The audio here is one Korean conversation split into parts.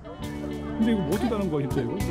근데 이거 뭐 어떻게 다는 거야 진짜 이거?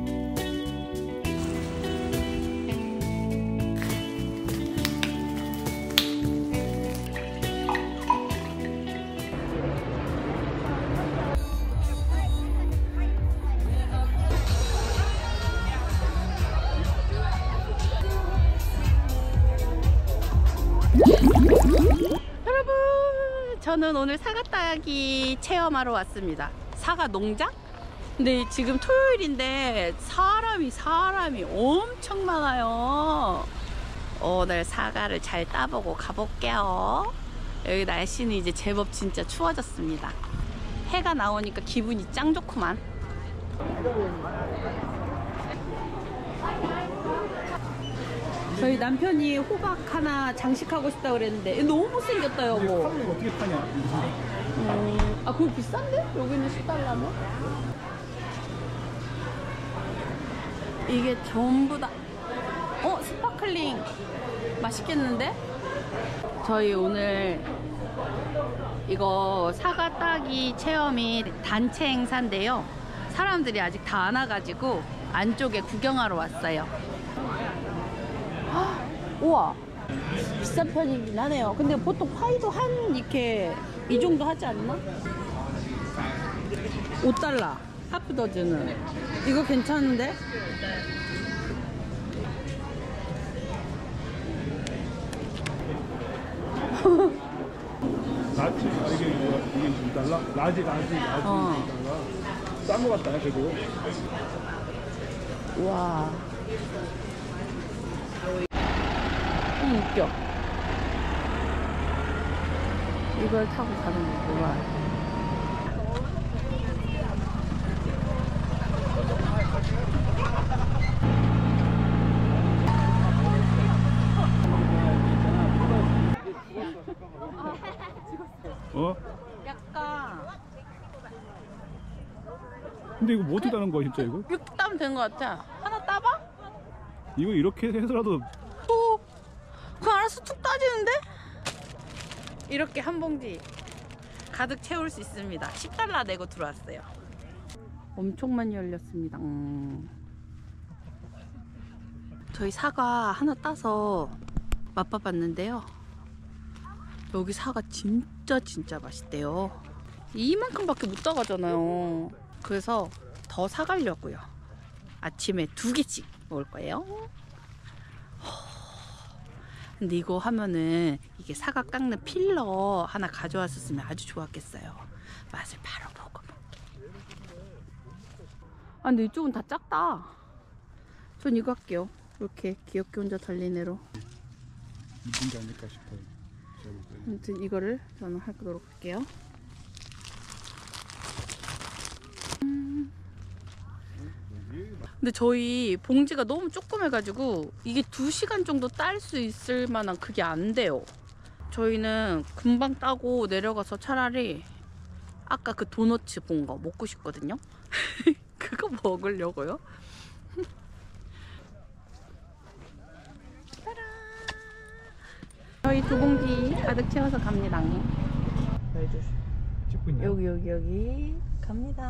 여러분, 저는 오늘 사과 따기 체험하러 왔습니다. 사과 농장? 근데 지금 토요일인데 사람이 엄청 많아요. 오늘 사과를 잘 따보고 가볼게요. 여기 날씨는 이제 제법 진짜 추워졌습니다. 해가 나오니까 기분이 짱 좋구만. 저희 남편이 호박 하나 장식하고 싶다 그랬는데 너무 못생겼다 여보. 카로는 어떻게 파냐? 아 그거 비싼데? 여기는 10달러면? 이게 전부 다 스파클링 맛있겠는데? 저희 오늘 이거 사과 따기 체험이 단체 행사인데요. 사람들이 아직 다 안 와가지고 안쪽에 구경하러 왔어요. 우와, 비싼 편이긴 하네요. 근데 보통 파이도 한 이렇게 이 정도 하지 않나? 5달러 하프 더즈는. 이거 괜찮은데? 라지 이게 뭐야? 이게 2달러? 라지 2달러. 싼 거 같다 그래도. 우와. 웃겨. 이걸 타고 가는 거구만. 약간. 근데 이거 뭐 어떻게 다는 거야 진짜 이거? 이렇게 따면 되는 것 같아. 하나 따봐? 이거 이렇게 해서라도. 그거 알아서 툭 따지는데? 이렇게 한 봉지 가득 채울 수 있습니다. 10달러 내고 들어왔어요. 엄청 많이 열렸습니다. 저희 사과 하나 따서 맛봐봤는데요. 여기 사과 진짜 맛있대요. 이만큼밖에 못 따가잖아요. 그래서 더 사가려고요. 아침에 2개씩 먹을 거예요. 근데 이거 하면은 이게 사과 깎는 필러 하나 가져왔었으면 아주 좋았겠어요. 맛을 바로 보고 먹기. 아 근데 이쪽은 다 작다. 전 이거 할게요. 이렇게 귀엽게 혼자 달린 애로. 이쁜 게 아닐까 싶어요. 아무튼 이거를 저는 하도록 할게요. 근데 저희 봉지가 너무 조그매가지고 이게 2시간 정도 딸 수 있을 만한 그게 안 돼요. 저희는 금방 따고 내려가서 차라리 아까 그 도너츠 본 거 먹고 싶거든요. 그거 먹으려고요. 따란! 저희 2봉지 가득 채워서 갑니다. 찍고 있나요? 여기 갑니다.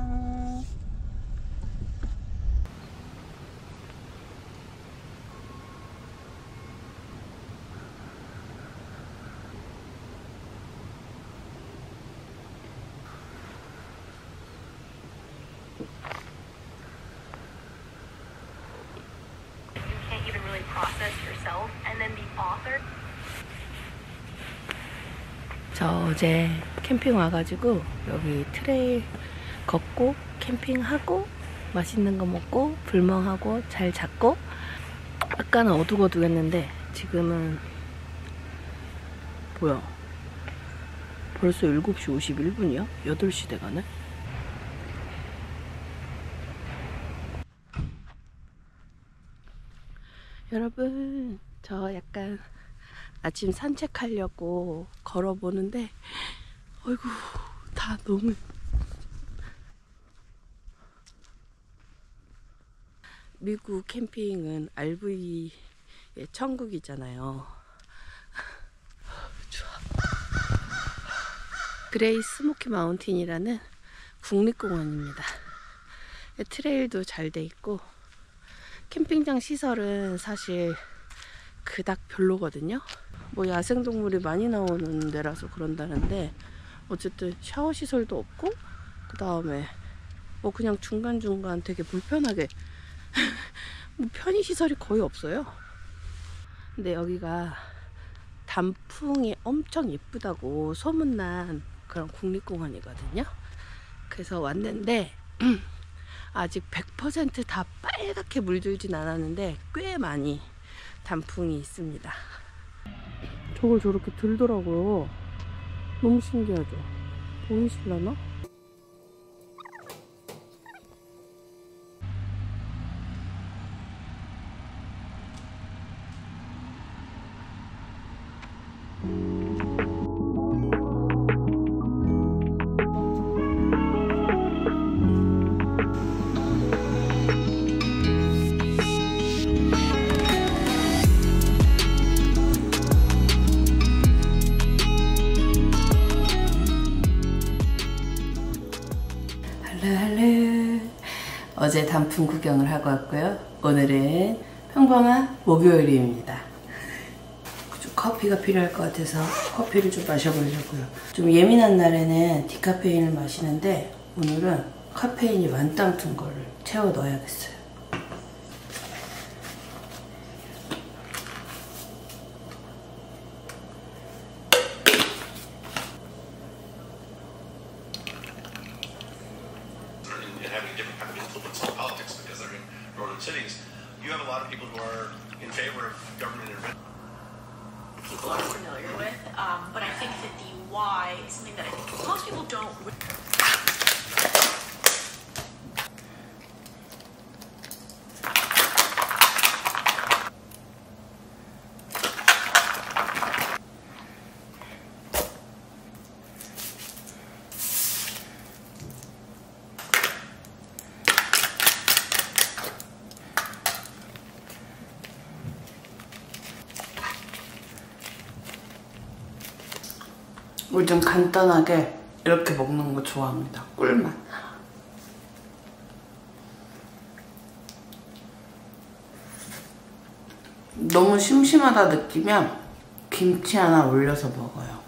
저 어제 캠핑 와가지고 여기 트레일 걷고 캠핑하고 맛있는 거 먹고 불멍하고 잘 잤고, 아까는 어둑어둑했는데 지금은 뭐야 벌써 7시 51분이야? 8시 돼가네? 여러분 저 약간 아침 산책하려고 걸어보는데 어이구 다 너무 미국 캠핑은 RV의 천국이잖아요. 좋아. 그레이 스모키 마운틴이라는 국립공원입니다. 트레일도 잘 돼 있고 캠핑장 시설은 사실 그닥 별로거든요. 뭐 야생동물이 많이 나오는 데라서 그런다는데 어쨌든 샤워 시설도 없고 그 다음에 뭐 그냥 중간중간 되게 불편하게 뭐 편의 시설이 거의 없어요. 근데 여기가 단풍이 엄청 예쁘다고 소문난 그런 국립공원이거든요. 그래서 왔는데 아직 100% 다 빨갛게 물들진 않았는데 꽤 많이 단풍이 있습니다. 저걸 저렇게 들더라고요. 너무 신기하죠? 보이실라나? 어제 단풍 구경을 하고 왔고요. 오늘은 평범한 목요일입니다. 좀 커피가 필요할 것 같아서 커피를 좀 마셔보려고요. 좀 예민한 날에는 디카페인을 마시는데 오늘은 카페인이 만땅 든 거를 채워 넣어야겠어요. Cities, you have a lot of people who are in favor of government intervention. People are familiar with, but I think that the why is something that I think most people don't. 물 좀 간단하게 이렇게 먹는 거 좋아합니다. 꿀맛. 너무 심심하다 느끼면 김치 하나 올려서 먹어요.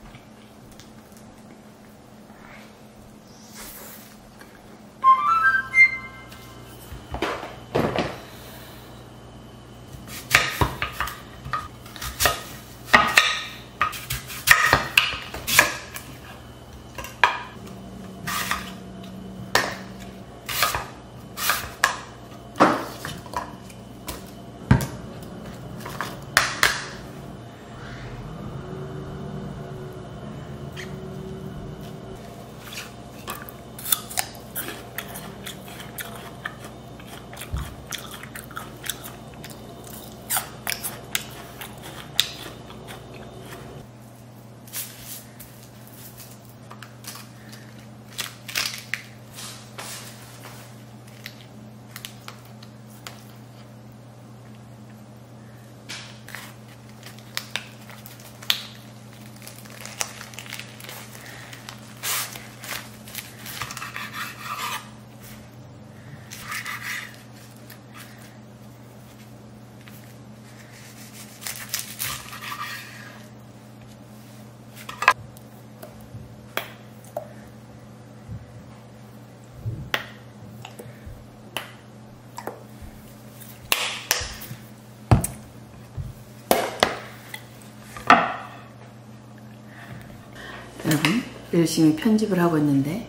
여러분, 열심히 편집을 하고 있는데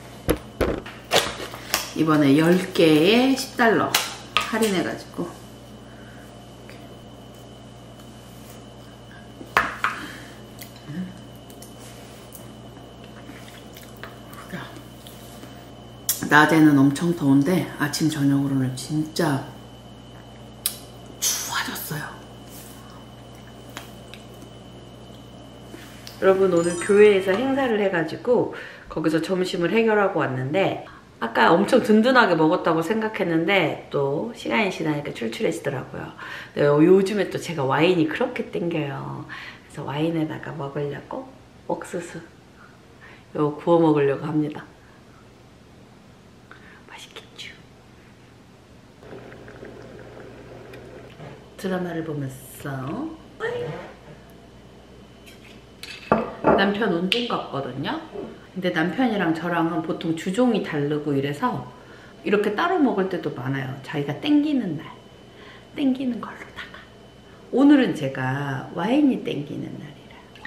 이번에 10개에 $10 할인해가지고 낮에는 엄청 더운데 아침 저녁으로는 진짜 추워졌어요. 여러분, 오늘 교회에서 행사를 해가지고 거기서 점심을 해결하고 왔는데 아까 엄청 든든하게 먹었다고 생각했는데 또 시간이 지나니까 출출해지더라고요. 요즘에 또 제가 와인이 그렇게 땡겨요. 그래서 와인에다가 먹으려고 옥수수 요 구워 먹으려고 합니다. 맛있겠죠. 드라마를 보면서 남편 운동 갔거든요. 근데 남편이랑 저랑은 보통 주종이 다르고 이래서 이렇게 따로 먹을 때도 많아요. 자기가 땡기는 날, 땡기는 걸로다가. 오늘은 제가 와인이 땡기는 날이라.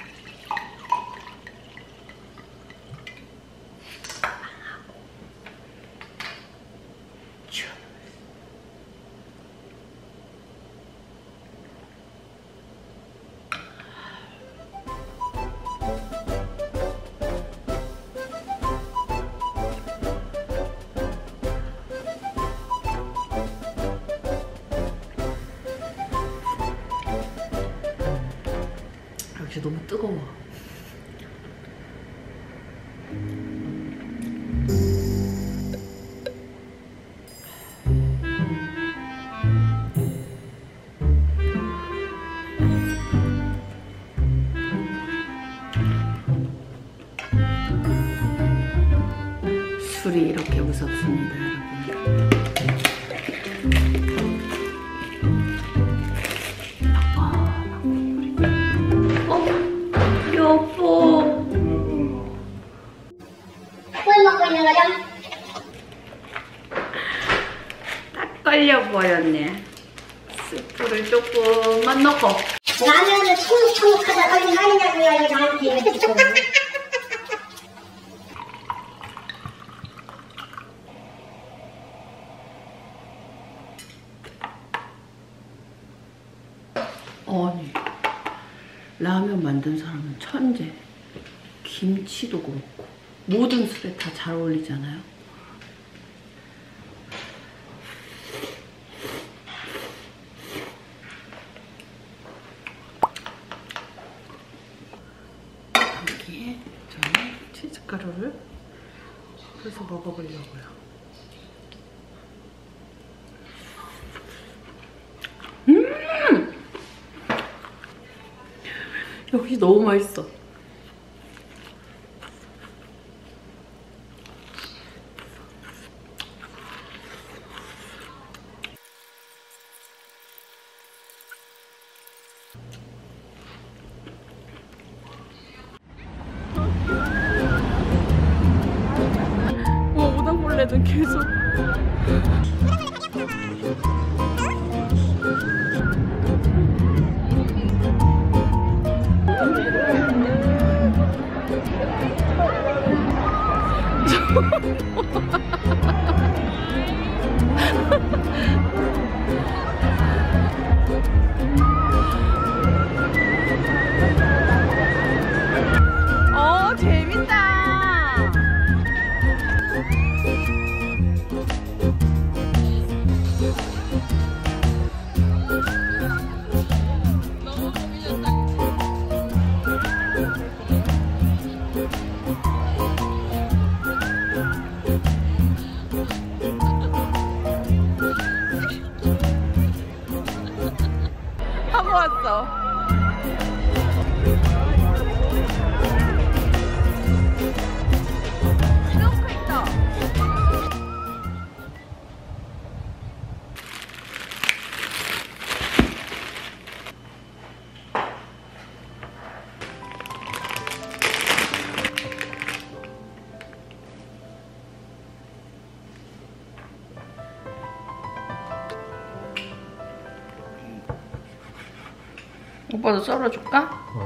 역시 너무 뜨거워. 술이 이렇게 무섭습니다, 여러분. 여보. 뭘 먹고 있는 거죠? 딱 걸려버렸네. 스프를 조금만 넣고. 라면을 퉁퉁하다 걸린 거 아니냐고요, 이거 나한테 지금. 아니, 라면 만든 사람은 천재. 김치도 그렇고 모든 술에 다 잘 어울리잖아요. 여기에 저는 치즈가루를 그래서 먹어보려고요. 여기 너무 맛있어. 오당벌레는 계속. 재밌다. 너무 재밌었다. 하고 왔어. 오빠도 썰어줄까?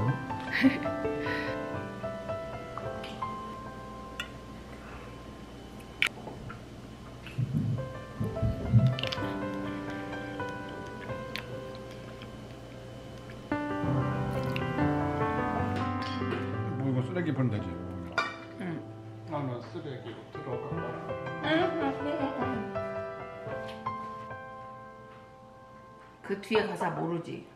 뭐 이거 쓰레기 버리면 되지. 응. 나는 쓰레기 들어가. 그 뒤에 가사 모르지?